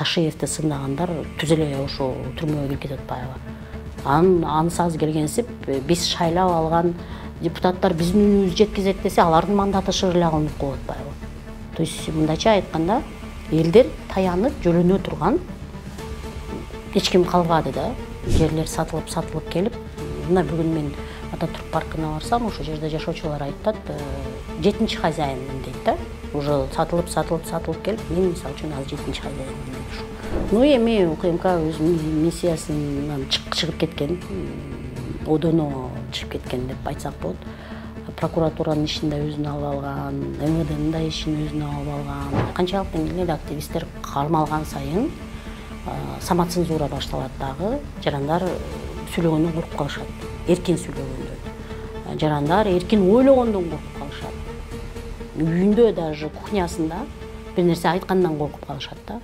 Ташиевди сындагандар түз эле ошо түрмөгө кирип кетип атпайбы. Анысы аз келгенсип, биз шайлап алган депутаттар биздин үнүбүздү жеткизет десе, алардын мандаты шырылы алынып коюп атпайбы. То есть мындайча айтканда, элдер таянып жөлөнө турган эч ким калбады да. Жерлер сатылып келип, мына бүгүн мен Ататүрк паркына барсам, ошол жерде жашоочулар айтат, 7-чи хозяинмин дейт да. Уже сатылып келип, мен мисалы үчүн азыр 7-чи хозяинмин дейт. Ну эми УКМК өз миссиясынан чыгып кеткен, одоно чыгып кеткен деп айтсак болот. Прокуратуранын ишин да өзүнө алып алган, МВДнын да ишин өзүнө алып алган. Канчалык деңгээлде активисттер кармалган сайын самоцензура башталат дагы. Жарандар сүйлөгөндөн коркуп калышат. Эркин сүйлөгөндөн. Жарандар эркин ойлогондон коркуп калышат. Үйүндө даже кухнясында бир нерсе айткандан коркуп калышат да.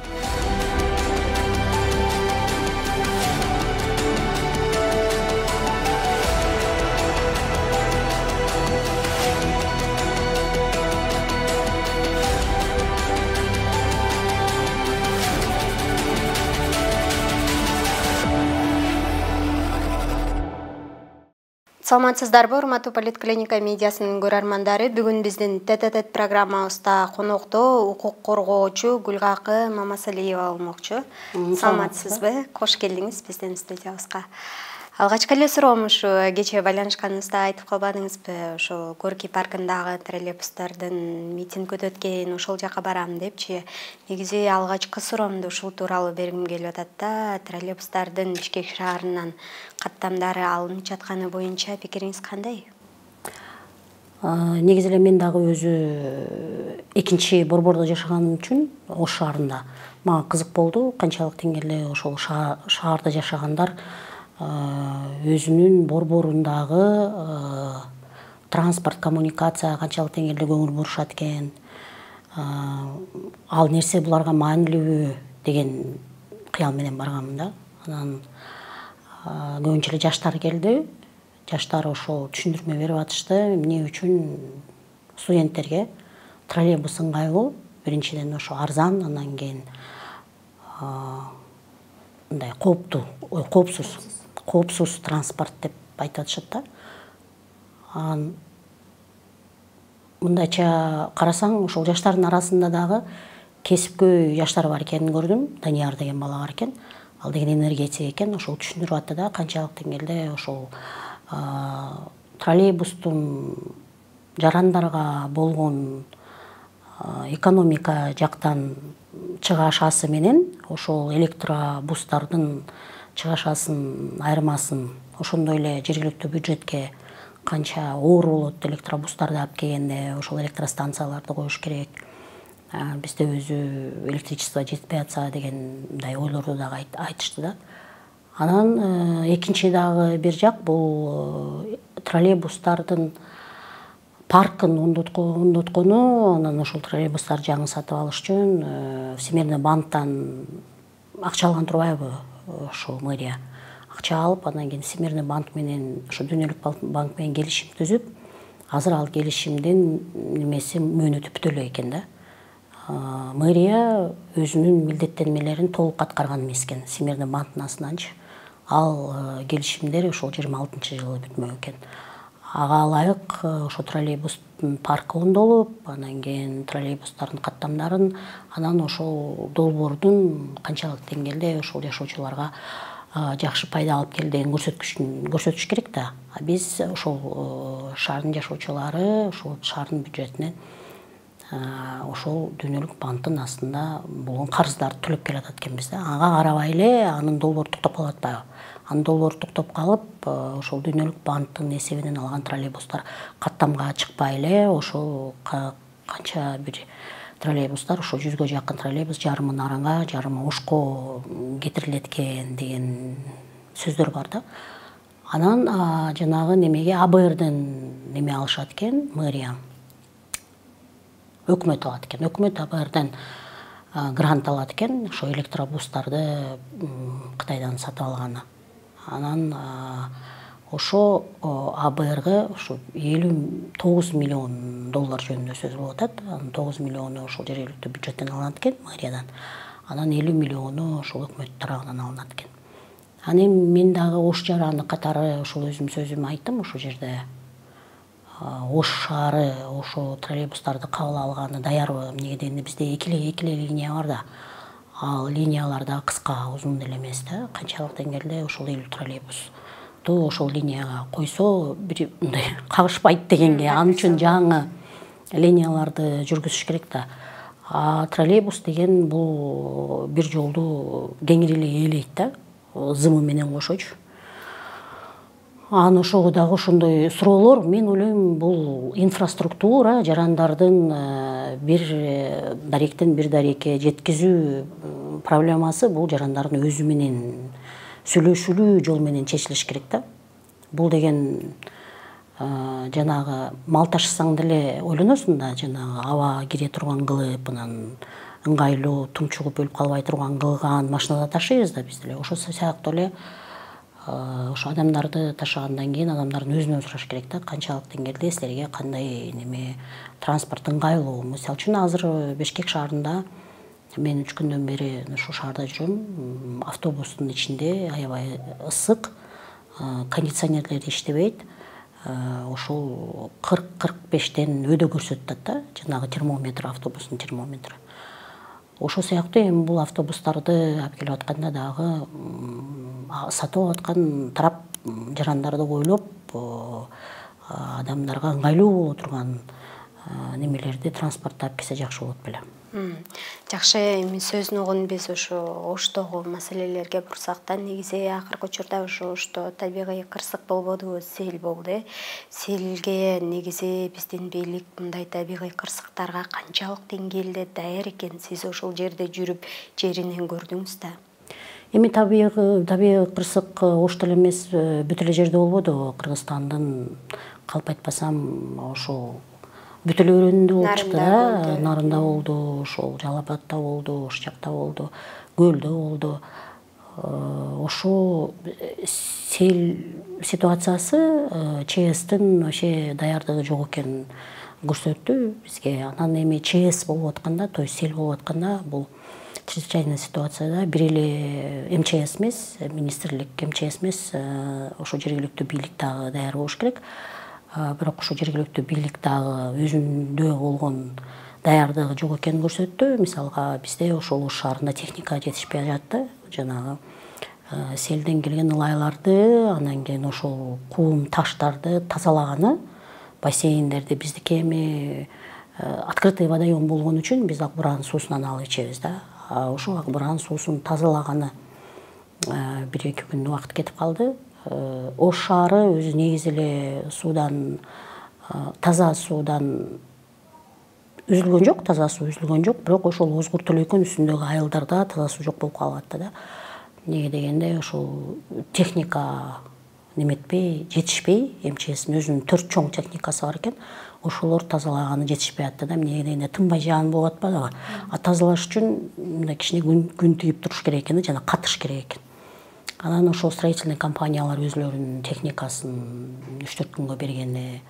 Саламатсыздарбы, урматтуу Политклиника медиасынын көрөрмандары. Бүгүн биздин тет программабызда конокто укук коргоочу Гүлгакы Мамасалиева болмокчу. Саламатсызбы? Кош келдиңиз биздин студиябызга. Алгачкы эле суроом ушу кечээ байланышканыбызда айтып калбадыңызбы? Ошол Горький паркындагы троллейбустардын митинг өтөт экен, ошол жака барам депчи. Негизи алгачкы суроомду ушул тууралуу бергим келип атат да. Троллейбустардын Бишкек шаарынан каттамдары алынып жатканы боюнча пикириңиз кандай? Негизи эле мен дагы өзү экинчи борбордо жашаганым үчүн Ош шаарында мага кызык болду. Канчалык деңгээлде ошол шаарда жашагандар өзүнүн борборундагы транспорт, коммуникация канчалык деңгээлде көңүл бурушат экен, ал нерсе буларга маанилүүбү деген кыял менен барганмын да. Анан көбүнчө эле жаштар келди. Жаштар ошол түшүндүрмө берип атышты. Эмне үчүн студенттерге троллейбус ыңгайлуу, биринчиден ошо арзан, анан кийин мындай коопсуз транспорт деп айтып атышат да. Мындайча карасаң, ошол жаштардын арасында дагы кесипкөй жаштар бар экенин көрдүм. Данияр деген бала бар экен. Ал деген энергетик экен. Ошол түшүндүрүп атты да, канчалык деңгээлде ошол троллейбустун жарандарга болгон экономика жактан чыгашасы менен ошол электробустардын чыгашасын айырмасын ошондой эле жергиликтүү бюджетке канча оор болот электробустарды алып келгенде, ошол электростанцияларды коюш керек. Бизде өзү электричество жетпей атса деген мындай ойлорду дагы айтышты да. Анан экинчи дагы бир жак бул троллейбустардын паркын оңдоткону, анан ошол троллейбустарды жаңы сатып алыш үчүн Всемирный банктан акча алган турбайбы ошо мэрия. Акча алып, анан кийин Всемирный банк менен, ошо Дүйнөлүк банк менен келишим түзүп, азыр ал келишимдин немеси мөөнөтү бүтөлөй экен да. Мэрия өзүнүн милдеттенмелерин толук аткарган эмес экен. Всемирный банктын астынанчы ал келишимдер ошол 26-жылы бүтмөк экен. Ага ылайык ошо троллейбустун паркы оңдолуп, анан кийин троллейбустардын каттамдарын, анан ошол долбоордун канчалык деңгээлде ошол жашоочуларга жакшы пайда алып келди деген көрсөтүш керек да. Биз ошол шаардын жашоочулары ошол шаардын бюджетинен ошол Дүйнөлүк банктын астында болгон карыздарды төлөп келатат экенбиз да. Ага карабай эле анын долбоору токтоп калып атпайбы? Анын долбоору токтоп калып, ошол Дүйнөлүк банктын эсебинен алган троллейбустар каттамга чыкпай эле, ошол канча бир троллейбустар, ошо 100гө жакын троллейбус жарымы Наранга, жарымы Ошко кетирилет экен деген сөздөр бар да. Анан жанагы немеге АБРден неме алышат экен, мэрия. Өкмөт алат экен. Өкмөт АБРден грант алат экен, ошо электробустарды Кытайдан сатып алганы. Анан ошо АБРга ошо 59 миллион доллар жөнүндө сөз болуп атат. Анын 9 миллиону ошол жергиликтүү бюджеттен алынат экен, мэриядан. анан 50 миллиону ошол өкмөт тарабынан алынат экен. Аны мен дагы Ош жараны катары ошол өзүм сөзүм айттым ошол жерде. Ош шаары ошо троллейбустарды кабыл алганы даярбы? Эмнеге дегенде бизде эки линия бар да. Ал линиялар да кыска, узун деле эмес да. Канчалык деңгээлде ошол 50 троллейбусту ошол линияга койсо бир мындай кагышпайт дегенге, ал үчүн жаңы линияларды жүргүзүш керек да. Троллейбус деген бул бир жолду кеңири ээлейт да, зымы менен кошочу. Аны ошого дагы ошондой суроолор, мен ойлойм, бул инфраструктура жарандардын бир даректен бир дарекке жеткизүү проблемасы бул жарандардын өзү менен сүйлөшүүлүү жол менен чечилиш керек да. Бул деген жанагы мал ташысаң деле ойлоносуң да, жанагы аба кире турган кылып, анан ыңгайлуу тумчугуп өлүп калбай турган кылган машинада ташыйбыз да биз деле. Ошол сыяктуу эле ошо адамдарды ташыгандан кийин адамдардын өзүнөн сураш керек да, канчалык деңгээлде силерге кандай неме транспорт ыңгайлуу. Мисалы үчүн азыр Бишкек шаарында мен 3 күндөн бери ушул шаарда жүрөм, автобустун ичинде аябай ысык, кондиционерлери иштебейт. Ошол 40-45тен өдө көрсөтүп да, жанагы термометр, автобустун термометри. Ошол сыяктуу эми бул автобустарды алып келип атканда дагы сатып аткан тарап жарандарды ойлоп, адамдарга ыңгайлуу боло турган немелерди транспортто алып келсе жакшы болот беле. Жакшы, эми сөзүн угун биз ошо Оштогу маселелерге бурсак да, негизи акыркы учурда Ошто табигый кырсык болбодубу, сел болду. Селге негизи биздин бийлик мындай табигый кырсыктарга канчалык деңгээлде даяр экен? Сиз ошол жерде жүрүп, жеринен көрдүңүз да. Эми табигый кырсык Ошто эле эмес, бүт эле жерде болбоду. Кыргызстандын калп айтпасам ошол бүт эле өрөөнүндө болуп чыкты да, Нарында болду, ошол Жалал Абадта болду, Ош жакта болду, Көлдө болду. Ошо сел ситуациясы ЧСтин вообще даярдыгы жок экенин көрсөттү бизге. Анан эми ЧС болуп атканда, то есть сел болуп атканда, бул чрезвычайная ситуацияда бир эле МЧС эмес, министрлик МЧС эмес, ошо жергиликтүү бийлик дагы даяр болуш керек. Бирок ошо жергиликтүү бийлик дагы өзүндө болгон даярдыгы жок экенин көрсөттү. Мисалга бизде ошол Ош шаарында техника жетишпей жатты. Жанагы селден келген ылайларды, анан кийин ошол кум таштарды тазалаганы, бассейндерди биздики эми открытый водоем болгон үчүн биз ак буранын суусунан алып ичебиз да. Ошол ак буранын суусун тазалаганы 1-2 күн убакыт кетип калды. Ош шаары өзү негизи эле суудан, таза суудан үзүлгөн жок, таза суу үзүлгөн жок, бирок ошол Озгур Төлөйкөн үстүндөгү айылдарда таза суу жок болуп калып да. Неге дегенде ошол техника неметпей, жетишпей, МЧСтин өзүнүн 4 чоң техникасы бар экен. Ошолор тазалаганы жетишпей атты да. Неге дегенде тынбай жаан болуп атпадыбы? Тазалаш үчүн мындай кичине күн тийип туруш керек экен, жана катыш керек экен. Анан ошол строительный компаниялар өзлөрүнүн техникасын 3-4 күнгө бергени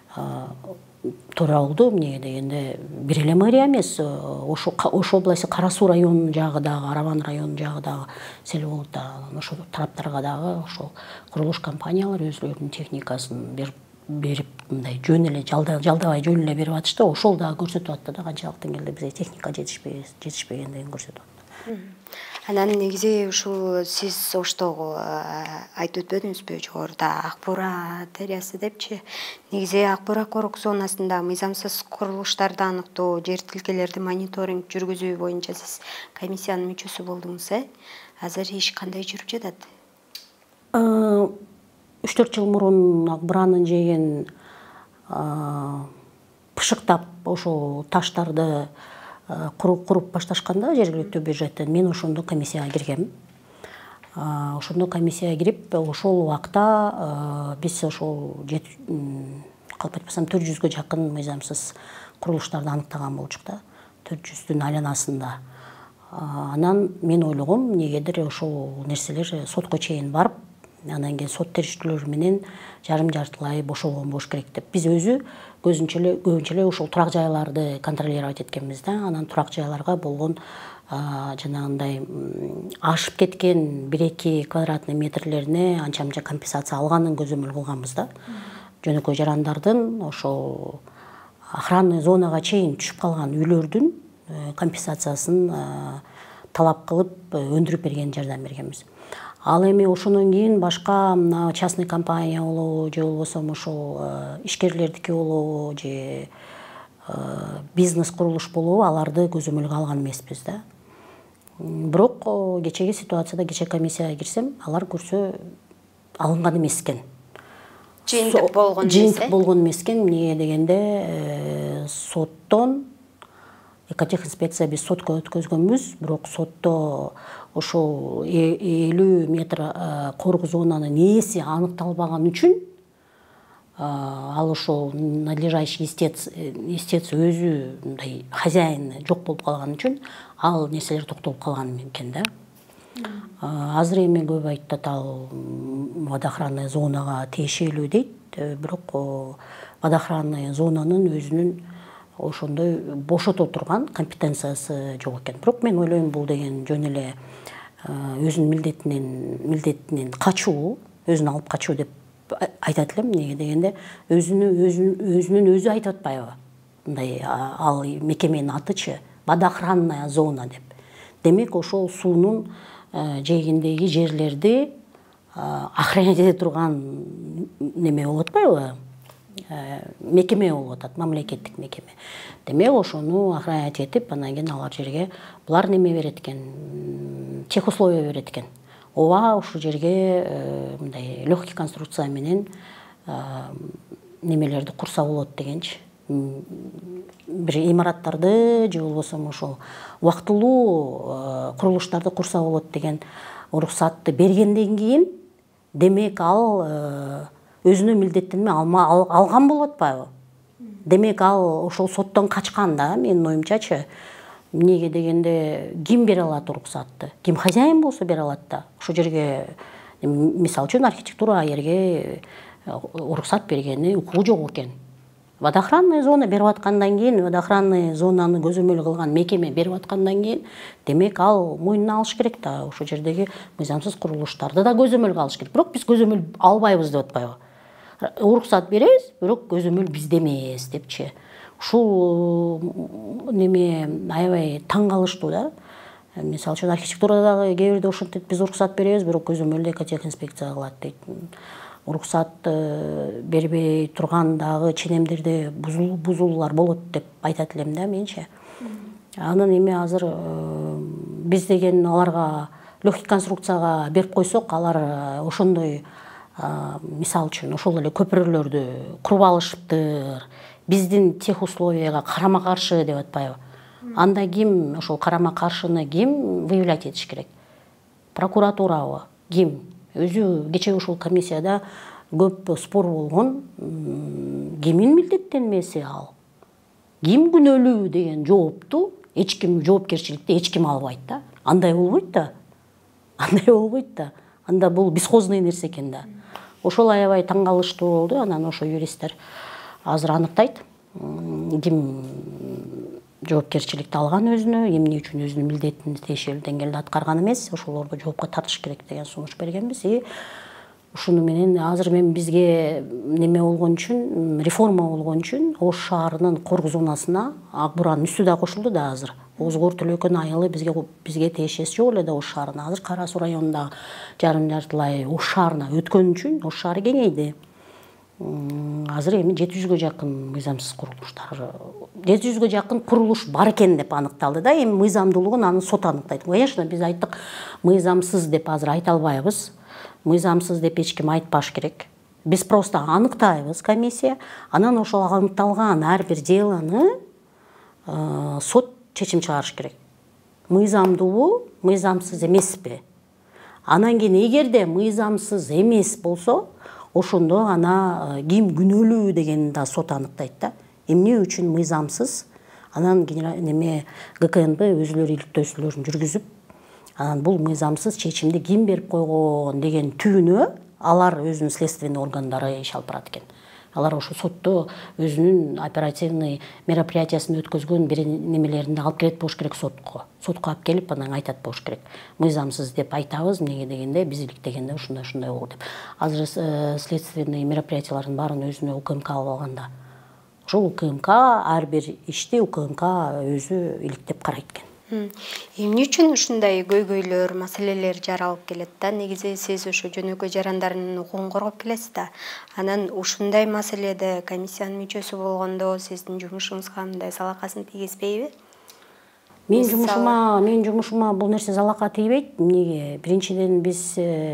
туура болду. Эмнеге дегенде бир эле мэрия эмес, ошол былайсы Кара Суу районунун жагы дагы, Араван районунун жагы дагы сел болду да. Ошол тараптарга дагы ошол курулуш компаниялар өзлөрүнүн техникасын берип, мындай жөн эле жалдабай жөн эле берип атышты. Ошол дагы көрсөтүп атты да, канчалык деңгээлде бизге техника жетишпегендигин көрсөтүп атты. Анан негизи ушул сиз Оштогу айтып өтпөдүңүзбү, жогоруда Ак Буура дарыясы депчи? Негизи Ак Буура корок зонасында мыйзамсыз курулуштарды аныктоо, жер тилкелерди мониторинг жүргүзүү боюнча сиз комиссиянын мүчөсү болдуңуз, Азыр иш кандай жүрүп жатат? 3-4 жыл мурун Ак Бууранын жеген пышыктап ошол таштарды куруп башташканда жергиликтүү бюджеттен мен ошондо комиссияга киргем. Ошондо комиссияга кирип, ошол убакта биз ошол калп айтпасам 400гө жакын мыйзамсыз курулуштарды аныктаган болчук да, 400дүн айланасында. Анан мен ойлогом, негедир ошол нерселер сотко чейин барып, анан кийин сот териштүүлөрү менен жарым-жартылай бошолгон болуш керек деп. Биз өзү көбүнчө эле ошол турак жайларды контролировать эткенбиз да. Анан турак жайларга болгон жанагындай ашып кеткен 1-2 квадратный метрлерине анча мынча компенсация алганын көзөмөл кылганбыз да. Жөнөкөй жарандардын ошол охранный зонага чейин түшүп калган үйлөрдүн компенсациясын талап кылып өндүрүп берген, жардам бергенбиз. Ал эми ошондон кийин башка частный компания болобу же болбосо ошол ишкерлердики болобу же бизнес курулуш болобу, аларды көзөмөлгө алган эмеспиз да. Бирок кечеги ситуацияда, кече комиссияга кирсем, алар көрсө алынган эмес экен. Жыйынтык болгон эмес. Жыйынтык болгон эмес экен. Эмнеге дегенде соттон экотехинспекция биз сотко өткөзгөнбүз, бирок сотто ошол 50 метр коргу зонанын ээси аныкталбаган үчүн ал ошол надлежащий истец өзү мындай хозяины жок болуп калган үчүн ал нерселер токтолуп калган экен да. Азыр эми көп айтат ал водоохранный зонага тиешелүү дейт, бирок водоохранный зонанын өзүнүн ошондой бошото турган компетенциясы жок экен. Бирок мен ойлойм, бул деген жөн эле өзүнүн милдетинен качуу, өзүн алып качуу деп айтат элем. Эмнеге дегенде өзүнүн өзү айтып атпайбы? Мындай ал мекеменин атычы водоохранная зона деп. Демек ошол суунун жээгиндеги жерлерди охранять эте турган неме болуп атпайбы? Мекеме болуп атат, мамлекеттик мекеме. Демек ошону охранять этип, анан кийин алар жерге булар неме берет экен, техусловия берет экен. Ооба, ушул жерге мындай легкий конструкция менен немелерди курса болот дегенчи. Бир имараттарды же болбосо ошол убактылуу курулуштарды курса болот деген уруксатты бергенден кийин, демек ал өзүнүн милдеттенме алган болуп атпайбы? Демек ал ошол соттон качкан да, менин оюмчачы. Эмнеге дегенде ким бере алат уруксатты? Ким хозяин болсо бере алат да. Ошол жерге мисалы үчүн архитектура жерге уруксат бергени укугу жок экен. Водоохранный зона берип аткандан кийин, водоохранный зонаны көзөмөл кылган мекеме берип аткандан кийин, демек ал мойнуна алыш керек да. Ошол жердеги мыйзамсыз курулуштарды да көзөмөлгө алыш керек. Бирок биз көзөмөл албайбыз деп атпайбы? Уруксат беребиз, бирок көзөмөл бизде эмес депчи. Ушул неме аябай таң калыштуу да. Мисалы үчүн архитектурадагы кээ бирде ошентип биз уруксат беребиз, бирок көзөмөлдү экотехинспекция кылат дейт. Уруксат бербей турган дагы ченемдерде бузуулар болот деп айтат элем да менчи. Анан эми азыр биз деген аларга легкий конструкцияга берип койсок, алар ошондой мисалы үчүн ошол эле көпүрөлөрдү куруп алышыптыр, биздин техусловияга карама каршы деп атпайбы? Анда ким ошол карама каршыны ким выявлять этиш керек? Прокуратурабы? Ким? Өзү кече ушул комиссияда көп спор болгон, кимдин милдеттенмеси ал? Ким күнөөлүү деген жоопту эч ким, жоопкерчиликти эч ким албайт да. Андай болбойт да. Андай болбойт да. Анда бул бесхозный нерсе экен да. Ошол аябай таң калыштуу болду. Анан ошо юристтер азыр аныктайт, ким жоопкерчиликти алган өзүнө, эмне үчүн өзүнүн милдетин тиешелүү деңгээлде аткарган эмес, ошолорду жоопко тартыш керек деген сунуш бергенбиз. Ушуну менен азыр мен бизге неме болгон үчүн, реформа болгон үчүн Ош шаарынын коргу зонасына Акбуранын үстү да кошулду да азыр. Озгор Төлөкөн айылы бизге тиешеси жок эле да Ош шаарына. Азыр Кара Суу районундагы жарым-жартылай Ош шаарына өткөн үчүн Ош шаары кеңейди. Азыр эми 700гө жакын мыйзамсыз курулуштар, 700гө жакын курулуш бар экен деп аныкталды да. Эми мыйзамдуулугун аны сот аныктайт. Конечно, биз айттык, мыйзамсыз деп азыр айта албайбыз. Мыйзамсыз деп эч ким айтпаш керек. Биз просто аныктайбыз комиссия. Анан ошол аныкталган ар бир делоны сот чечим чыгарыш керек. Мыйзамдуубу, мыйзамсыз эмеспи? Анан кийин эгерде мыйзамсыз эмес болсо, ошондо ана ким күнөөлүү дегенди да сот аныктайт да. Эмне үчүн мыйзамсыз? Анан неме ГКНБ өзүлөрү иликтөөсүлөрүн жүргүзүп, анан бул мыйзамсыз чечимди ким берип койгон деген түбүнө алар өзүнүн следственный органдары иш алып барат экен. Алар ошо сотто өзүнүн оперативный мероприятиясын өткөзгөн бир немелеринде алып келет болуш керек сотко алып келип анан айтат болуш керек. Мыйзамсыз деп айтабыз, эмнеге дегенде биз иликтегенде ушундай болду деп. Азыр следственный мероприятиялардын баарын өзүнө УКМК алып алганда ошол УКМК ар бир ишти УКМК өзү иликтеп карайт экен. Эмне үчүн ушундай көйгөйлөр, маселелер жаралып келет да? Негизи сиз ошо жөнөкөй жарандардын укугун коргоп келесиз да. Анан ушундай маселеде комиссиянын мүчөсү болгондо сиздин жумушуңузга мындай залакасын тийгизбейби? Менин жумушума бул нерсе залака тийбейт. Эмнеге? Биринчиден биз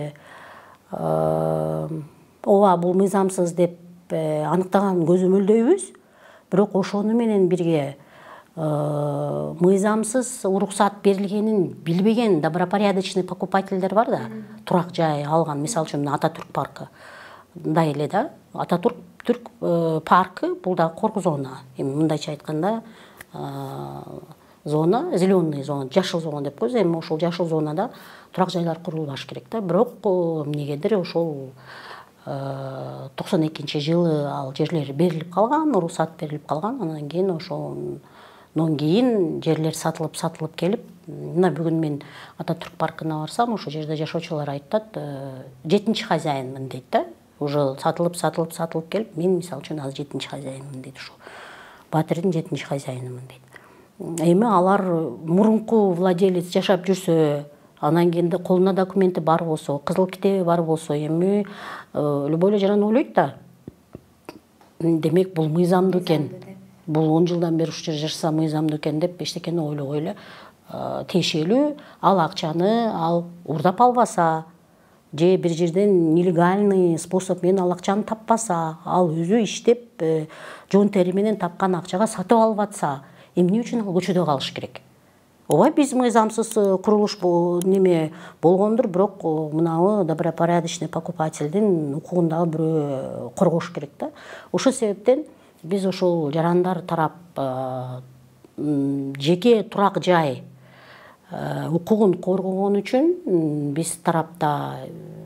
ооба бул мыйзамсыз деп аныктаган көзөмөлдөйбүз. Бирок ошону менен бирге мыйзамсыз уруксат берилгенин билбеген добропорядочный покупательдер бар да, турак жай алган, мисалы үчүн Ататүрк паркы мындай эле да. Ататүрк паркы бул да корку зона. Эми мындайча айтканда зона, зеленый зона, жашыл зона деп коебуз. Эми ошол жашыл зонада турак жайлар курулбаш керек да. Бирок эмнегедир ошол 92-жылы ал жерлер берилип калган, уруксат берилип калган. Анан кийин ошондон кийин жерлер сатылып келип, мына бүгүн мен Ататүрк паркына барсам, ошол жерде жашоочулар айтат, 7-чи хозяинмын дейт да. Уже сатылып келип, мен мисалы үчүн азыр 7-чи хозяинмын дейт, ошо Батырдын 7-чи хозяинымын дейт. Эми алар мурунку владелец жашап жүрсө, анан кийин колуна документи бар болсо, кызыл китеби бар болсо, эми любой эле жаран ойлойт да. Демек бул мыйзамдуу экен. Бул 10 жылдан бери ушул жерде жашаса мыйзамдуу экен деп эчтекени ойлогой эле тиешелүү. Ал акчаны ал урдап албаса, же бир жерден нелегальный способ менен ал акчаны таппаса, ал өзү иштеп жон тери менен тапкан акчага сатып алып атса, эмне үчүн ал көчөдө калыш керек? Ооба биз мыйзамсыз курулуш неме болгондур, бирок мынабы добропорядочный покупательдин укугун дагы бирөө коргош керек да. Ошол себептен биз ошол жарандар тарап жеке турак жай укугун коргогон үчүн биз тарапта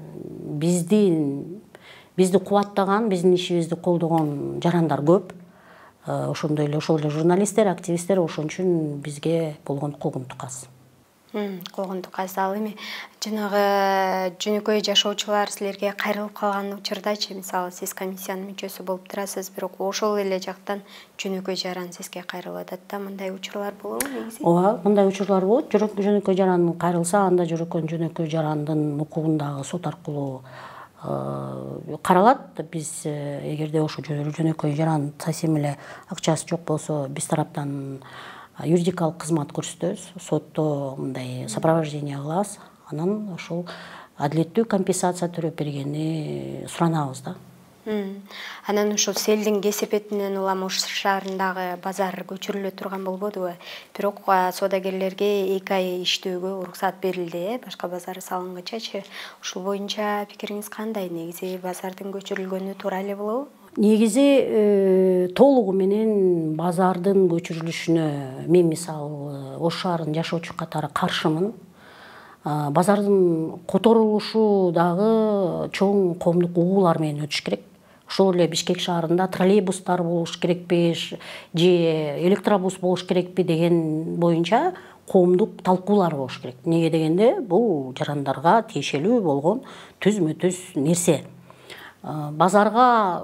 бизди кубаттаган, биздин ишибизди колдогон жарандар көп. Ошондой эле ошол эле журналисттер, активисттер ошон үчүн бизге болгон куугунтук аз. Куугунтук аз. Ал эми жанагы жөнөкөй жашоочулар силерге кайрылып калган учурдачы, мисалы сиз комиссиянын мүчөсү болуп турасыз, бирок ошол эле жактан жөнөкөй жаран сизге кайрылып атат да, мындай учурлар болобу негизи? Ооба, мындай учурлар болот. Жөнөкөй жаран кайрылса, анда жөнөкөй жарандын укугундагы сот аркылуу каралат. Биз эгерде ошо жөнөкөй жаран совсем эле акчасы жок болсо, биз тараптан юридикалык кызмат көрсөтөбүз, сотто мындай сопровождение кылабыз, анан ошол адилеттүү компенсация төлөп бергени суранабыз да. Анан ошо селдин кесепетинен улам Ош шаарындагы базар көчүрүлө турган болбодубу? Бирок соодагерлерге 2 ай иштөөгө уруксат берилди, башка базар салынгычачы. Ушул боюнча пикириңиз кандай? Негизи базардын көчүрүлгөнү туура эле болобу? Негизи толугу менен базардын көчүрүлүшүнө мен мисалы Ош шаарынын жашоочу катары каршымын. Базардын которулушу дагы чоң коомдук угуулар менен өтүш керек. Ошол эле Бишкек шаарында троллейбустар болуш керекпи, же электробус болуш керекпи деген боюнча коомдук талкуулар болуш керек. Неге дегенде бул жарандарга тиешелүү болгон түзмө-түз нерсе. Базарга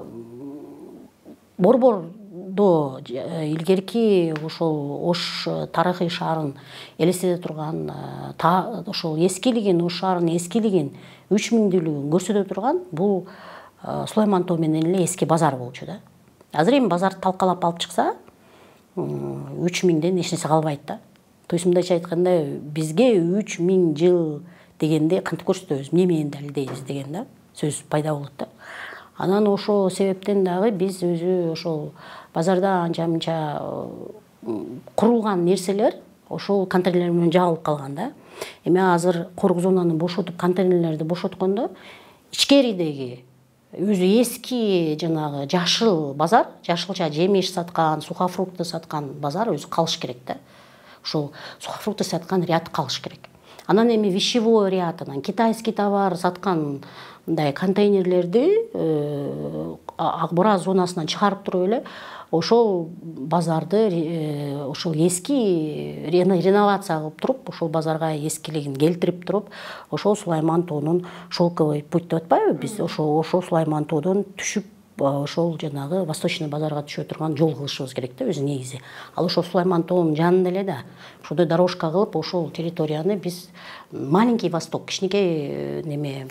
борбордо илгерки ошол Ош тарыхый шаарын элестете турган, ошол эскилигин, Ош шаарынын эскилигин, 3000-дүүлүгүн көрсөтө турган бул Сулайман тоо менен эле эски базар болчу да. Азыр эми базарды талкалап алып чыкса, 3000ден эч нерсе калбайт да. То есть мындайча айтканда бизге 3000 жыл дегенде кантип көрсөтөбүз, эмне менен далилдейбиз деген да сөз пайда болот да. Анан ошол себептен дагы биз өзү ошол базарда анча-мынча курулган нерселер ошол контейнерлер менен жабылып калган да. Эми азыр корку зонаны бошотуп, контейнерлерди бошоткондо ичкеридеги өзү эски жанагы жашыл базар, жашылча жемиш саткан, сухофрукты саткан базар өзү калыш керек да. Ошол сухофрукты саткан ряд калыш керек. Анан эми вещевой ряд, анан китайский товар саткан мындай контейнерлерди Акбура зонасынан чыгарып туруп эле ошол базарды ошол эски реновация кылып туруп, ошол базарга эскилигин келтирип туруп, ошол Сулайман тоонун шелковый путь деп атпайбы биз, ошол Сулайман тоодон түшүп ошол жанагы Восточный базарга түшө турган жол кылышыбыз керек да өзү негизи. Ал ошол Сулайман тоонун жанында эле да. Ошондой дорожка кылып ошол территорияны биз маленький Восток, кичинекей неме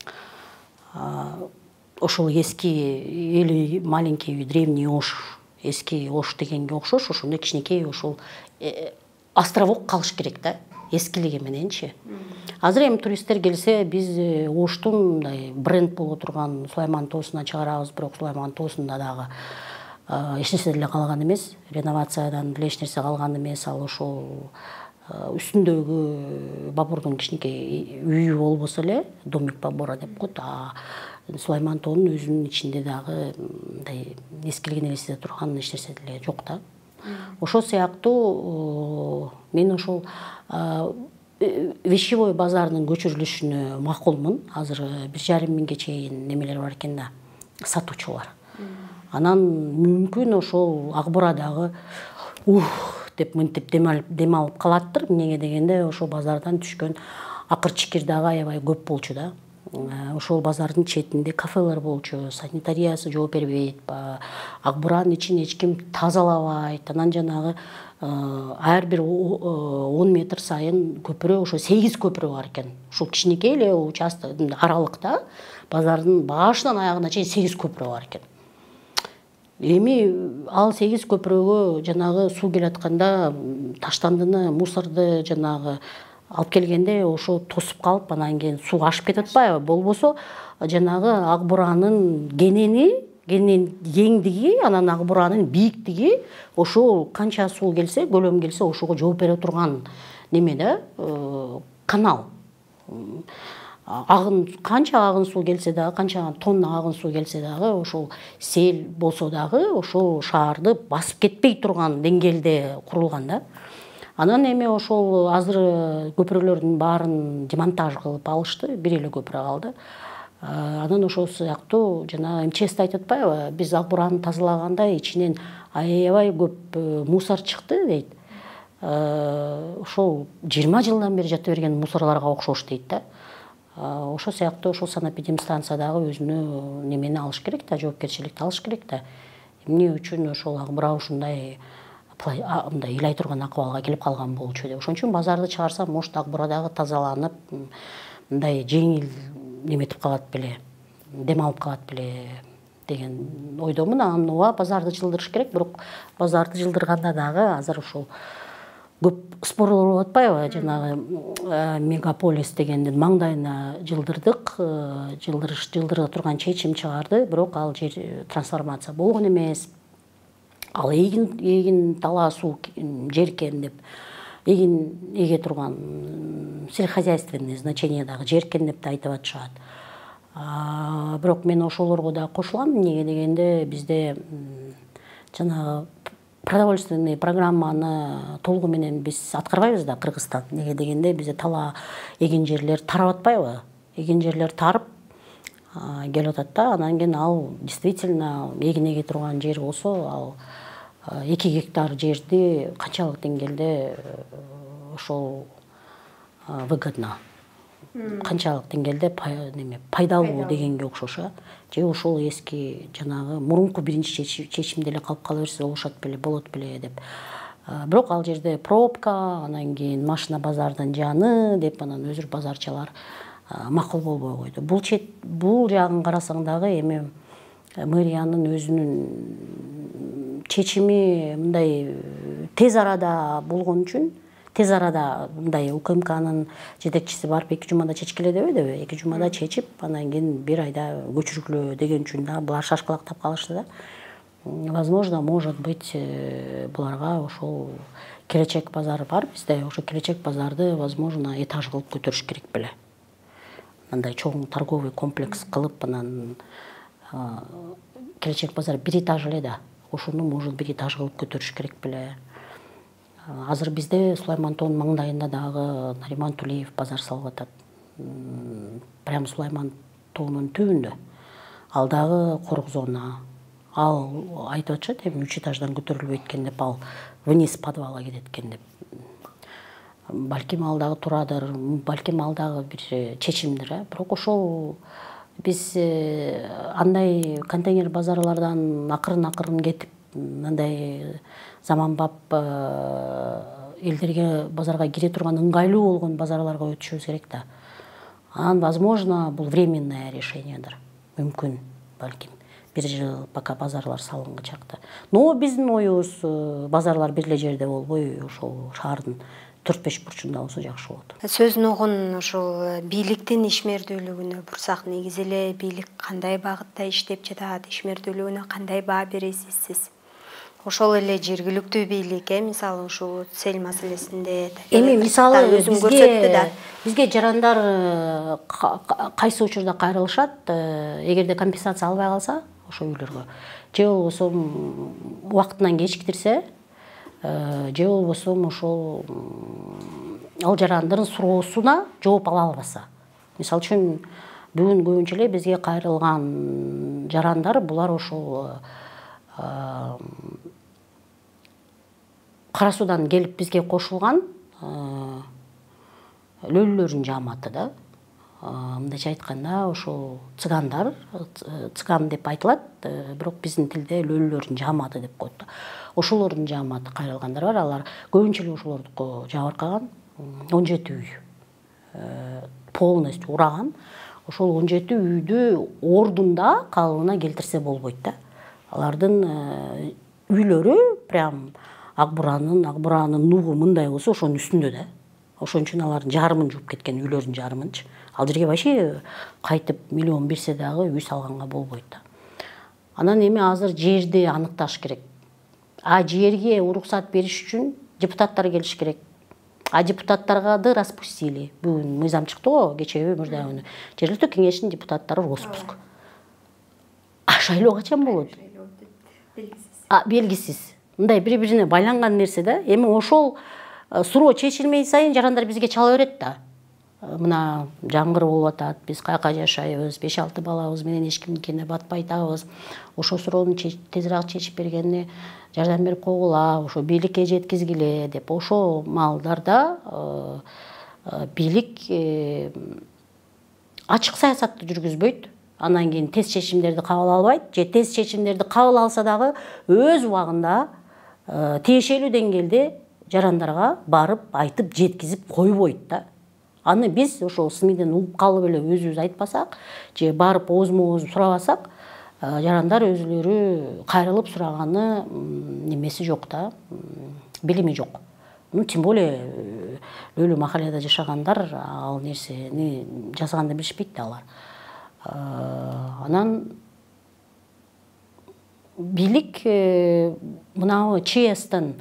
ошол эски или маленький древний Ош, эски Ош дегенге окшош, ошондой кичинекей ошол островок калыш керек да, эскилиги мененчи. Азыр эми туристтер келсе, биз Оштун мындай бренд боло турган Сулайман тоосуна чыгарабыз, бирок Сулайман тоосунда дагы эч нерсе деле калган эмес, реновациядан деле эч нерсе калган эмес. Ал ошол үстүндөгү Бабурдун кичинекей үйү болбосо эле, домик Бабура деп коет, Сулайман тоонун өзүнүн ичинде дагы мындай эскилигин элестете турган эч нерсе деле жок да. Ошол сыяктуу мен ошол вещевой базарынын көчүрүлүшүнө макулмун. Азыр 1,5 миңге чейин немелер бар экен да, сатуучулар. Анан мүмкүн ошол Акбурадагы деп мынтип дем алып калаттыр. Эмнеге дегенде ошол базардан түшкөн акыр чикир дагы аябай көп болчу да. Ошол базардын четинде кафелер болчу, санитариясы жооп бербейт, Акбуранын ичин эч ким тазалабайт. Анан жанагы ар бир 10 метр сайын көпүрө, ошо 8 көпүрө бар экен. Ушул кичинекей эле участок аралыкта базардын башынан аягына чейин 8 көпүрө бар экен. Эми ал 8 көпүрөгө жанагы суу келатканда таштандыны, мусорду жанагы алып келгенде ошо тосуп калып, анан кийин суу ашып кетип атпайбы? Болбосо жанагы Акбуранын кеңдиги, анан Акбуранын бийиктиги ошол канча суу келсе, көлөм келсе, ошого жооп бере турган неме да, канал. Канча агын суу келсе дагы, канча тонна агын суу келсе дагы, ошол сел болсо дагы ошол шаарды басып кетпей турган деңгээлде курулган да. Анан эми ошол азыр көпүрөлөрдүн баарын демонтаж кылып алышты, бир эле көпүрө калды. Анан ошол сыяктуу жана МЧС айтып атпайбы, биз Акбураны тазалаганда ичинен аябай көп мусор чыкты дейт. Ошол 20 жылдан бери жата берген мусорлорго окшош дейт да. Ошол сыяктуу ошол санэпидемстанция дагы өзүнө немени алыш керек да, жоопкерчиликти алыш керек да. Эмне үчүн ошол Акбура ушундай мындай ыйлай турган акыбалга келип калган болчу деп. Ошон үчүн базарды чыгарса, может Акбурадагы тазаланып, мындай жеңил неметип калат беле, дем алып калат беле деген ойдомун. Анан ооба базарды жылдырыш керек, бирок базарды жылдырганда дагы азыр ошол көп спорлор болуп атпайбы? Жанагы мегаполис дегендин маңдайына жылдырдык, жылдыра турган чечим чыгарды, бирок ал жер трансформация болгон эмес. Ал эгин талаа суу жер экен деп, эгин эге турган сельскохозяйственный значениядагы жер экен деп да айтып атышат. Бирок мен ошолорго да кошулам. Эмнеге дегенде бизде жанагы продовольственный программаны толугу менен биз аткарбайбыз да Кыргызстан. Эмнеге дегенде бизде талаа эгин жерлер тарап атпайбы? Эгин жерлер тарып келип атат да. Анан кийин ал действительно эгин эге турган жер болсо, ал 2 гектар жерди канчалык деңгээлде ошол выгодно, канчалык деңгээлде пайдалуу дегенге окшош. Же ошол эски жанагы мурунку биринчи чечимде эле калып кала берсе болот беле деп. Бирок ал жерде пробка, анан кийин машина базардын жаны деп, анан өзүр базарчалар макул болбой койду. Бул жагын карасаң дагы эми мэриянын өзүнүн чечими мындай тез арада болгон үчүн, тез арада мындай УКМКнын жетекчиси барып 2 жумада чечкиле дебедиби? 2 жумада чечип, анан кийин 1 айда көчүргүлө деген үчүн да булар шашкалактап калышты да. Возможно, может быть, буларга ошол келечек базары бар бизде, ошо келечек базарды, возможно, этаж кылып көтөрүш керек беле. Мындай чоң торговый комплекс кылып, анан келечек базар 1 этаж эле да. Ошону может 1 этаж кылып көтөрүш керек беле. Азыр бизде Сулайман тоонун маңдайында дагы Нариман Тулеев базар салып атат. Прям Сулайман тоонун түбүндө. Ал дагы корук зона. Ал айтып атышат, эми 3 этаждан көтөрүлбөйт экен деп, ал вниз подвалга кетет экен деп. Балким ал дагы турадыр, балким ал дагы бир чечимдир, бирок ошол биз андай контейнер базарлардан акырын кетип, андай заманбап элдерге базарга кире турган ыңгайлуу болгон базарларга өтүшүбүз керек да. Анан, возможно, бул временное решениедир. Мүмкүн, балким. 1 жыл пока базарлар салынгы чакта. Но биздин оюбуз базарлар бир эле жерде болбой, ошол шаардын 4-5 бурчунда болсо жакшы болот. Сөзүнөгүн ошол бийликтин ишмердүүлүгүнө бурсак, негизи эле бийлик кандай багытта иштеп жатат, ишмердүүлүгүнө кандай баа бересиз сиз? Ошол эле жергиликтүү бийлик, мисалы ушул сел маселесинде эми мисалы өзүн көрсөттү да. Бизге жарандар кайсы учурда кайрылышат, эгерде компенсация албай калса ошол үйлөргө, же болбосо убактынан кечиктирсе, же болбосо ошол ал жарандардын суроосуна жооп ала албаса. Мисалы үчүн бүгүн көбүнчө эле бизге кайрылган жарандар булар ошол Кара Суудан келип бизге кошулган лөлүлөрдүн жааматы да. Мындайча айтканда, ошол цыгандар, цыган деп айтылат, бирок биздин тилде лөлүлөрдүн жааматы деп коет да. Ошолордун жааматы кайрылгандар бар, алар көбүнчө эле ошолордуку жабыркаган, 17 үй полностью ураган. Ошол 17 үйдү ордунда калыбына келтирсе болбойт да. Алардын үйлөрү прям Акбуранын нугу мындай болсо ошонун үстүндө да. Ошон үчүн алардын жарымын жууп кеткен, үйлөрдүн жарымынчы. Ал жерге вообще кайтып миллион берсе дагы үй салганга болбойт да. Анан эми азыр жерди аныкташ керек. Жерге уруксат бериш үчүн депутаттар келиш керек. Депутаттарга распустили. Бүгүн мыйзам чыкты го, кечеби мырза күнү. Жергиликтүү кеңештин депутаттары распуск. Шайлоо качан болот? Белгисиз. Мындай бири-бирине байланган нерсе да. Эми ошол суроо чечилмей сайын жарандар бизге чала берет да. Мына жаңгыр болуп атат, биз каяка жашайбыз, 5-6 балабыз менен эч кимдикине батпай атабыз. Ошол суроону тезирээк чечип бергенине жардам берип койгула, ошо бийликке жеткизгиле деп. Ошол маалдарда бийлик ачык саясатты жүргүзбөйт. Андан кийин тез чечимдерди кабыл албайт, же тез чечимдерди кабыл алса дагы өз убагында тиешелүү деңгээлде жарандарга барып айтып жеткизип койбойт да. Аны биз ошол СМИден угуп калып эле өзүбүз айтпасак, же барып оозму-ооз сурабасак, жарандар өзүлөрү кайрылып сураганы немеси жок да, билими жок. Тем более өлү махаллада жашагандар ал нерсени жасаганды билишпейт да алар. Анан бийлик мынабы ЧСтен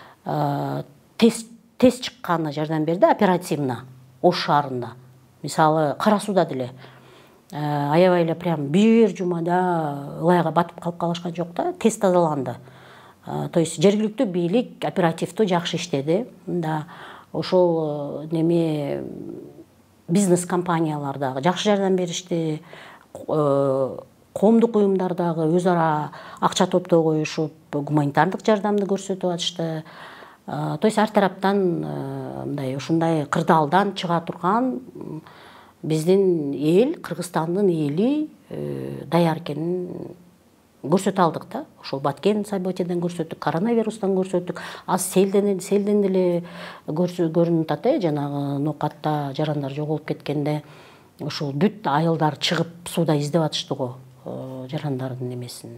тест чыкканы жардам берди, оперативно, Ош шаарында. Мисалы, Кара Сууда деле аябай эле прям бир жумада ылайга батып калып калышкан жок да, тест тазаланды. То есть жергиликтүү бийлик оперативдүү жакшы иштеди. Да, ошол неме бизнес компаниялар дагы жакшы жардам беришти. Коомдук уюмдар дагы өз ара акча топтой коюшуп, гуманитардык жардамды көрсөтүп атышты. То есть ар тараптан мындай ушундай кырдаалдан чыга турган биздин эл, Кыргызстандын эли даяр экенин көрсөтө алдык да. Ошол баткен событияден көрсөттүк, коронавирустан көрсөттүк, аз селден деле көрүнүп атат, жанагы Нокатта жарандар жоголуп кеткенде ошол бүт айылдар чыгып сууда издеп атышты го жарандардын немесин.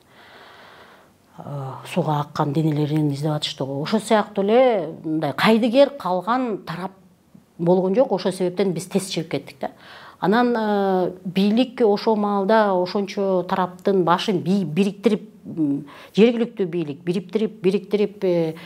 Сууга аккан денелерин издеп атышты го. Ошол сыяктуу эле мындай кайдыгер калган тарап болгон жок. Ошол себептен биз тез чыгып кеттик да. Анан бийлик ошол маалда ошончо тараптын башын бириктирип, жергиликтүү бийлик бириктирип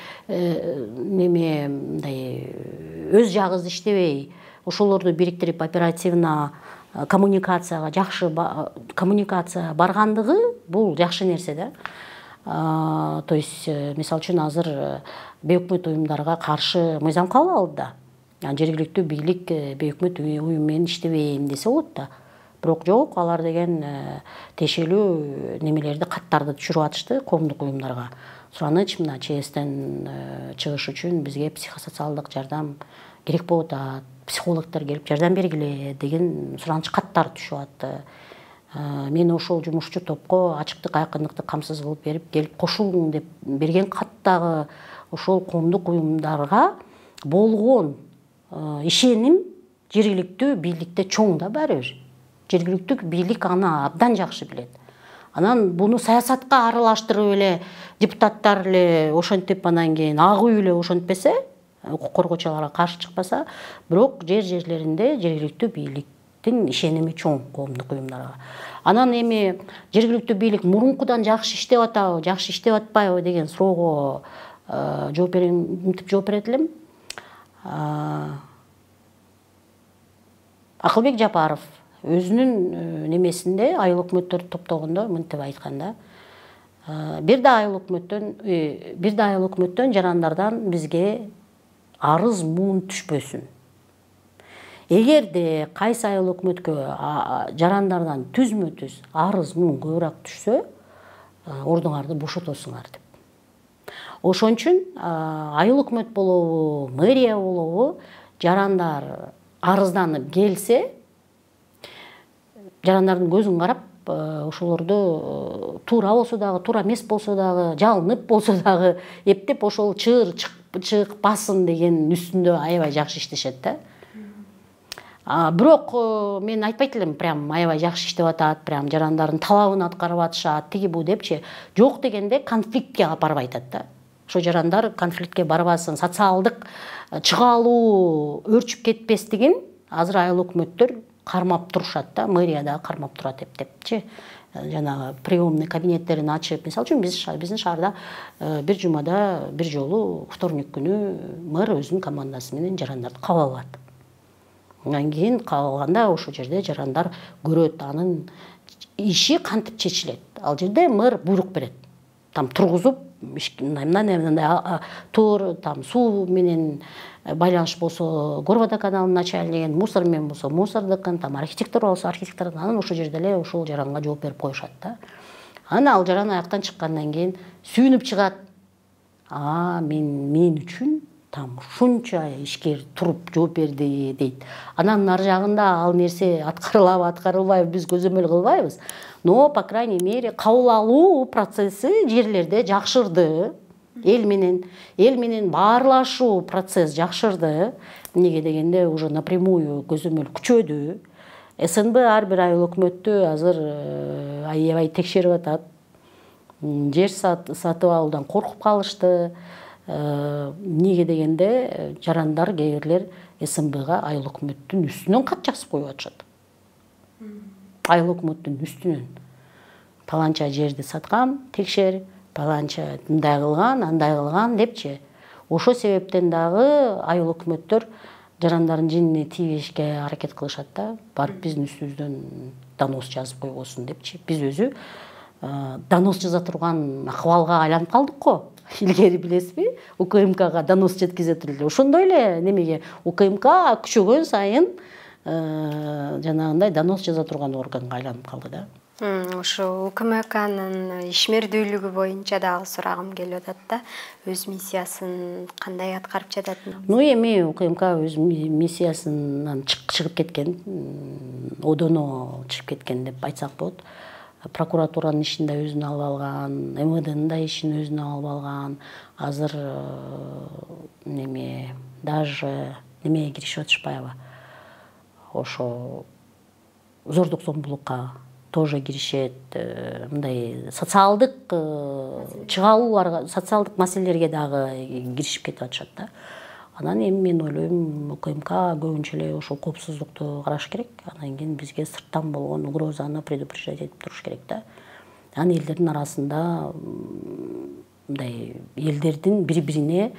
неме мындай өз жагыбызды иштебей, ошолорду бириктирип оперативно коммуникацияга жакшы коммуникация баргандыгы бул жакшы нерсе да. То есть мисалы үчүн азыр бейөкмөт уюмдарга каршы мыйзам кабыл алды да. Жергиликтүү бийлик бейөкмөт уюм менен иштебейм десе болот да. Бирок жок, алар деген тиешелүү немелерди, каттарды түшүрүп атышты коомдук уюмдарга. Сураныч мына ЧСТен чыгыш үчүн бизге психосоциалдык жардам керек болуп атат, психологдор келип жардам бергиле деген сураныч каттар түшүп атты. Мен ошол жумушчу топко ачыктык, айкындыкты камсыз кылып берип, келип кошулуң деп берген каттагы ошол коомдук уюмдарга болгон ишеним жергиликтүү бийликте чоң да баарыбир. Жергиликтүү бийлик аны абдан жакшы билет. Анан буну саясатка аралаштырып эле депутаттар эле ошентип анан кийин агуу эле ошентпесе, укук коргоочуларга каршы чыкпаса, бирок жерлеринде жергиликтүү бийликтин ишеними чоң коомдук уюмдарга. Анан эми жергиликтүү бийлик мурункудан жакшы иштеп атабы, жакшы иштеп атпайбы деген суроого мынтип жооп берет элем. Акылбек Жапаров өзүнүн немесинде айыл өкмөттөрдү топтогондо мынтип айткан да. Бир да айыл өкмөттөн жарандардан бизге арыз муун түшпөсүн. Эгерде кайсы айыл өкмөткө жарандардан түзмө-түз арыз муун көбүрөөк түшсө, ордуңарды бошотосуңар деп. Ошон үчүн айыл өкмөт болобу, мэрия болобу, жарандар арызданып келсе, жарандардын көзүн карап, ошолорду туура болсо дагы, туура эмес болсо дагы, жалынып болсо дагы эптеп ошол чыкпасын деген үстүндө аябай жакшы иштешет да. Бирок мен айтпайт элем, прям аябай жакшы иштеп атат, прям жарандардын талабын аткарып атышат, тиги бу депчи. Жок дегенде конфликтке алып барбай атат да. Ошо жарандар конфликтке барбасын, социалдык чыгаалуу өрчүп кетпестигин азыр айыл өкмөттөр кармап турушат да, мэрия дагы кармап турат эптепчи. Жанагы приемный кабинеттерин ачып, мисалы үчүн биздин шаарда бир жумада бир жолу вторник күнү мэр өзүнүн командасы менен жарандарды кабыл алат. Андан кийин кабыл алганда ошол жерде жарандар көрөт, анын иши кантип чечилет. Ал жерде мэр буйрук берет. Там тургузуп, мындай тур, там суу менен байланыш болсо Горвода каналынын начальнигин, мусор менен болсо мусордукун, там архитектор болсо архитектордун, анан ошол жерде эле ошол жаранга жооп берип коюшат да. Анан ал жаран аяктан чыккандан кийин сүйүнүп чыгат. Мен үчүн там ушунча ишкер туруп жооп берди дейт. Анан ар жагында ал нерсе аткарылабы, аткарылбайбы биз көзөмөл кылбайбыз. Но, по крайней мере, кабыл алуу процесси жерлерде жакшырды. Эл менен баарлашуу процесс жакшырды. Эмнеге дегенде уже напрямую көзөмөл күчөдү. СНБ ар бир айыл өкмөттү азыр аябай текшерип атат. Жер сатып алуудан коркуп калышты. Эмнеге дегенде жарандар кээ бирлер СНБга айыл өкмөттүн үстүнөн кат жазып коюп атышат. Айыл өкмөттүн үстүнөн. Паланча жерди саткан, текшер, паланча мындай кылган, андай кылган депчи. Ошол себептен дагы айыл өкмөттөр жарандардын жинине тийбешке аракет кылышат да. Барып биздин үстүбүздөн донос жазып койбосун депчи. Биз өзү донос жаза турган акыбалга айланып калдык го. Илгери билесизби? УКМКга донос жеткизет эле. Ошондой эле немеге УКМК күчөгөн сайын жанагындай донос жаза турган органга айланып калды да. Ошо УКМКнын ишмердүүлүгү боюнча дагы сурагым келип атат да. Өз миссиясын кандай аткарып жатат? Эми УКМК өз миссиясынан чыгып кеткен, одоно чыгып кеткен деп айтсак болот. Прокуратуранын ишин да өзүнө алып алган, МВДнын да ишин өзүнө алып алган. Азыр даже немеге киришип атышпайбы? Ошо зордук зомбулукка тоже киришет, мындай социалдык чыгаалууларга, социалдык маселелерге дагы киришип кетип атышат да. Анан эми мен ойлойм, УКМК көбүнчө эле ошол коопсуздукту караш керек. Анан кийин бизге сырттан болгон угрозаны предупреждать этип туруш керек да. Анан элдердин арасында мындай элдердин бири-бирине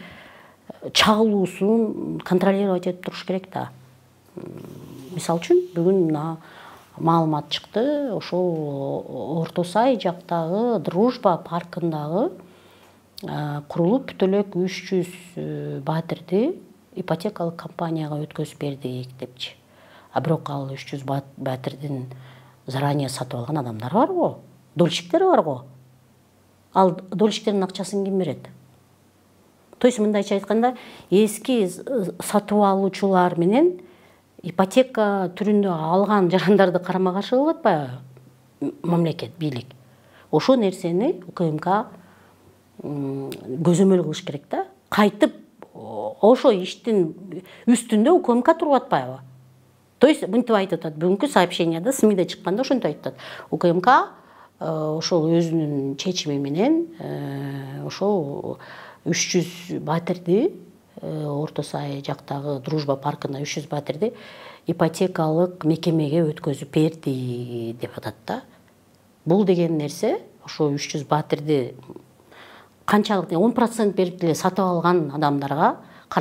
чагылуусун контролировать этип туруш керек да. Мисалы үчүн бүгүн мына маалымат чыкты. Ошол Орто Сай жактагы Дружба паркындагы курулуп бүт элек 300 батирди ипотекалык компанияга өткөзүп бердик депчи. А бирок ал 300 батирдин заранее сатып алган адамдар бар го, дольщиктер бар го. Ал дольщиктердин акчасын ким берет? То есть мындайча айтканда, эски сатып алуучулар менен ипотека түрүндө алган жарандарды карама-каршы кылып атпайбы мамлекет, бийлик. Ошол нерсени УКМК көзөмөл кылыш керек да. Кайтып ошо иштин үстүндө УКМК туруп атпайбы? То есть мынтип айтып атат, бүгүнкү сообщенияда СМИде чыкканда ошентип айтып атат. УКМК ошол өзүнүн чечими менен ошол 300 батирди Орто Сай жактагы Дружба паркына 300 батирди ипотекалык мекемеге өткөзүп берди деп атат да. Бул деген нерсе ошо 300 батирди канчалык 10% берип деле сатып алган адамдарга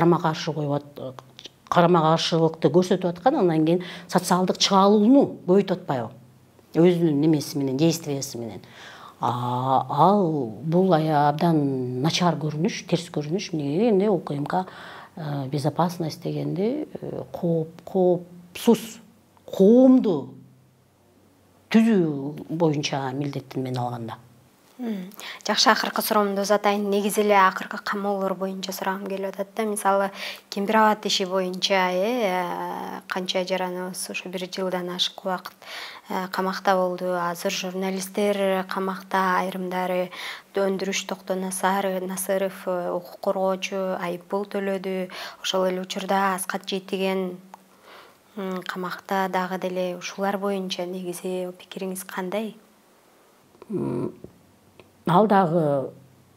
карама-каршылыкты көрсөтүп аткан, андан кийин социалдык чыгалууну көбөйтүп атпайбы? Өзүнүн немеси менен, действиясы менен. Ал бул абдан начар көрүнүш, терс көрүнүш. Эмнеге дегенде УКМК безопасность дегенди коопсуз коомду түзүү боюнча милдеттин мен алганда. Жакшы, акыркы суроомду узатайын. Негизи эле акыркы камоолор боюнча сурагым келип атат да. Мисалы, Кемпир Абад иши боюнча канча жараныбыз ошо 1 жылдан ашык убакыт камакта болду. Азыр журналисттер камакта, айрымдары өндүрүш Насыров укук коргоочу айыппул төлөдү. Ошол эле учурда Аскат Жетиген камакта дагы деле. Ушулар боюнча негизи пикириңиз кандай? Ал дагы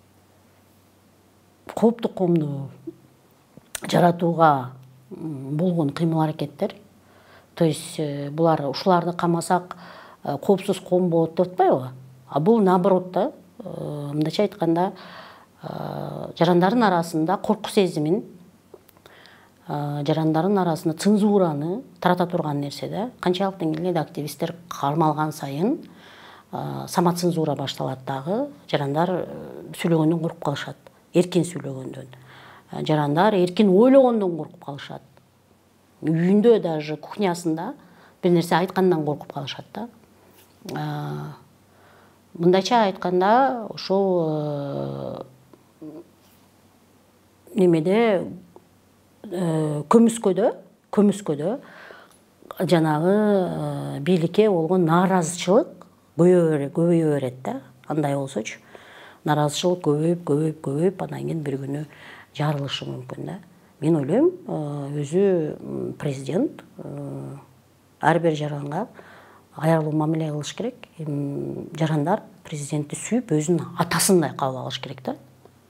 кооптук коомду жаратууга болгон кыймыл-аракеттер. То есть ушуларды камасак коопсуз коом болот деп атпайбы? А бул наоборот да. Мындайча айтканда, жарандардын арасында корку сезимин, жарандардын арасында цензураны тарата турган нерсе да. Канчалык деңгээлде активисттер кармалган сайын самоцензура башталат дагы. Жарандар сүйлөгөндөн коркуп калышат, эркин сүйлөгөндөн. Жарандар эркин ойлогондон коркуп калышат. Үйүндө даже кухнясында бир нерсе айткандан коркуп калышат да. Мындайча айтканда, ошол немеде көмүскөдө жанагы бийликке болгон нааразычылык көбөйө берет да. Андай болсочу, нааразычылык көбөйүп, андан кийин бир күнү жарылышы мүмкүн да. Мен ойлойм, өзү президент ар бир жаранга аярлуу мамиле кылыш керек. Жарандар президентти сүйүп, өзүнүн атасындай кабыл алыш керек да.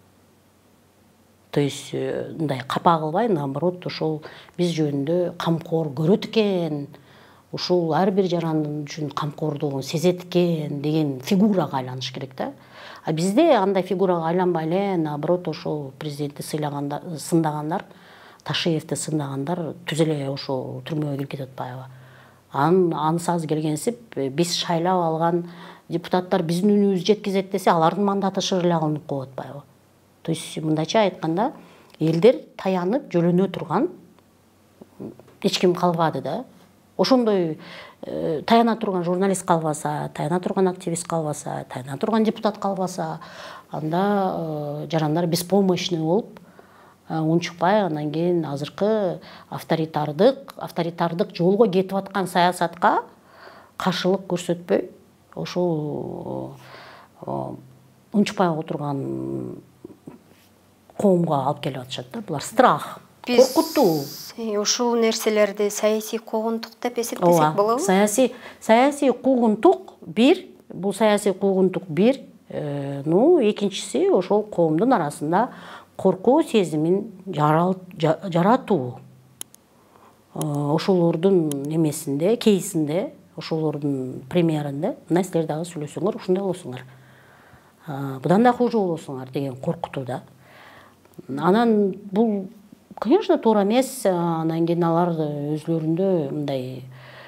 То есть мындай капа кылбай, наоборот, ошол биз жөнүндө камкор көрөт экен, ушул ар бир жарандын үчүн камкордугун сезет экен деген фигурага айланыш керек да. А бизде андай фигурага айланбай эле, наоборот, ошол президентти сындагандар, Ташиевди сындагандар түз эле ошол түрмөгө кирип кетип атпайбы? Ансыз келгенсип, биз шайлап алган депутаттар биздин үнүбүздү жеткизет десе, алардын мандаты шыр эле алынып коюп атпайбы? То есть мындайча айтканда, элдер таянып жөлөнө турган эч ким калбады да. Ошондой таяна турган журналист калбаса, таяна турган активист калбаса, таяна турган депутат калбаса, анда жарандар беспомощный болуп, унчукпай, андан кийин азыркы авторитардык жолго кетип аткан саясатка каршылык көрсөтпөй, ошол унчукпай отурган коомго алып келип атышат да. Булар страх, коркутуу. Ушул нерселерди саясий куугунтук деп эсептесек болобу? Саясий куугунтук бир, бул саясий куугунтук бир, экинчиси ошол коомдун арасында коркуу сезимин жаратуу. Ошолордун немесинде, кейсинде, ошолордун премьеринде мына силер дагы сүйлөсөңөр, ушундай болосуңар. Будан да хуже болосуңар деген коркутуу да. Анан бул конечно туура эмес, анан кийин алар өзлөрүндө мындай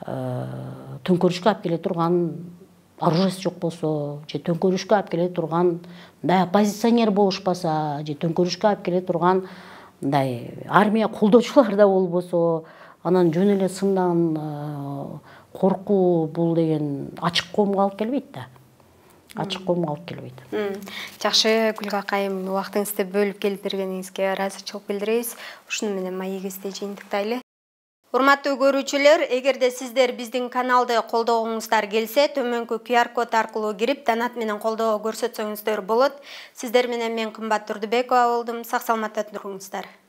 төңкөрүшкө алып келе турган оружиеси жок болсо, же төңкөрүшкө алып келе турган мындай оппозиционер болушпаса, же төңкөрүшкө алып келе турган мындай армия колдоочулар да болбосо, анан жөн эле сындан коркуу бул деген ачык коомго алып келбейт да. Ачык коомго алып келбейт. Жакшы, Гүлгак айым, убактыңызды бөлүп келип бергениңизге ыраазычылык билдиребиз. Ушуну менен маегибизди жыйынтыктайлы. Урматтуу көрүүчүлөр, эгерде сиздер биздин каналды колдогуңуздар келсе, төмөнкү QR код аркылуу кирип, донат менен колдоо көрсөтсөңүздөр болот. Сиздер менен мен Кымбат Турдубекова болдум. Сак саламатта туруңуздар.